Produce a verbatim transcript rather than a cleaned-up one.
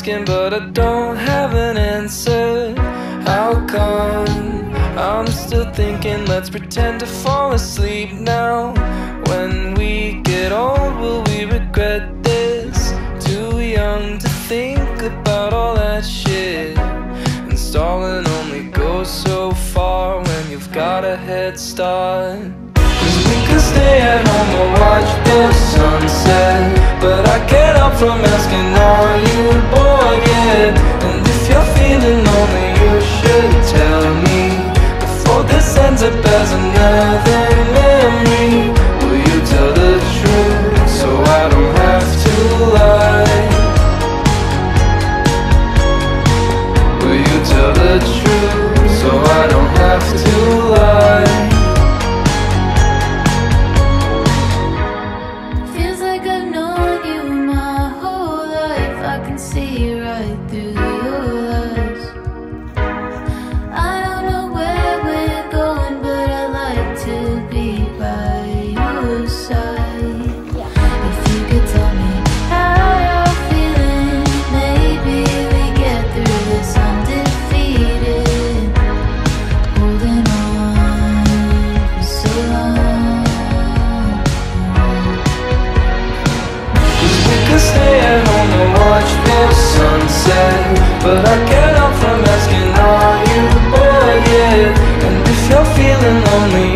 asking, but I don't have an answer. How come I'm still thinking, let's pretend to fall asleep now? When we get old, will we regret this? Too young to think about all that shit. And stalling only goes so far when you've got a head start. Cause we could stay at home or watch the sunset, but I can't help from asking, are you bored yet? And if you're feeling lonely, you should tell me before this ends up as another memory. Will you tell the truth so I don't have to lie? Will you tell the truth so I don't have to lie? Feels like I've known you my whole life. I can see right through your lies. I don't know where we're going, but I like to be by your side. If you could tell me how you're feeling, maybe we get through this undefeated. Holding on for so long. Cause we could stay at home and watch the sunset, but I can't help from asking, are you bored yet? And if you're feeling lonely,